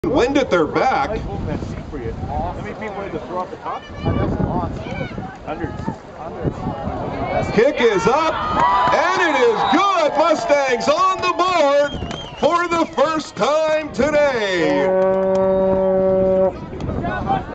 Wind at their back. How many people had to throw off the top? Hundreds. Kick is up, and it is good. Mustangs on the board for the first time today.